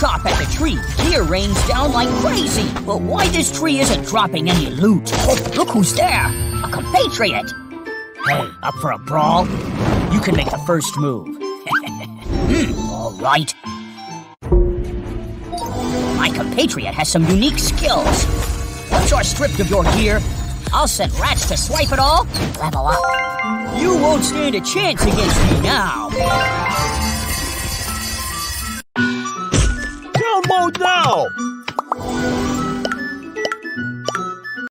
chop at the tree, gear rains down like crazy. But why this tree isn't dropping any loot? Oh, look who's there! A compatriot! Hey, up for a brawl? You can make the first move. All right. My compatriot has some unique skills. Once you're stripped of your gear, I'll send rats to swipe it all and level up. You won't stand a chance against me now. Down mode now!